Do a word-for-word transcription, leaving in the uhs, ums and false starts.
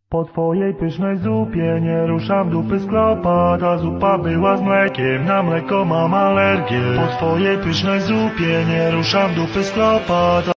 Po twojej pysznej zupie nie ruszam dupy z klopa. Ta zupa była z mlekiem, na mleko mam alergię. Po twojej pysznej zupie nie ruszam dupy z klopa.